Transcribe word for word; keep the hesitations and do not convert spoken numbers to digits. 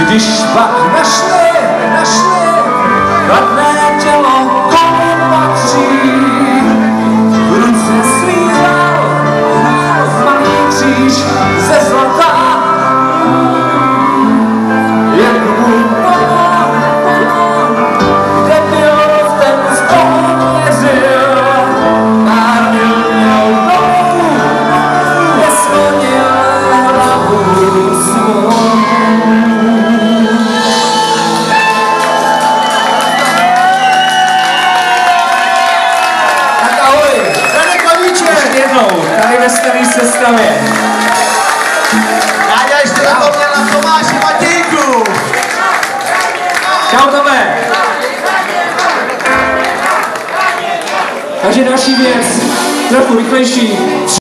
Když pak našli, našli chladné tělo, komu patří, v ruce svíral malý kříž ze zlata. Jak mu pomohl, kde byl ten strom věřil, a měl dolů, nesklonil hlavu svou. Tady ve staré sestavě. Náďa ještě zapomněl na Tomáši Matějku. Čau, Tome. Takže další věc, trochu rychlejší.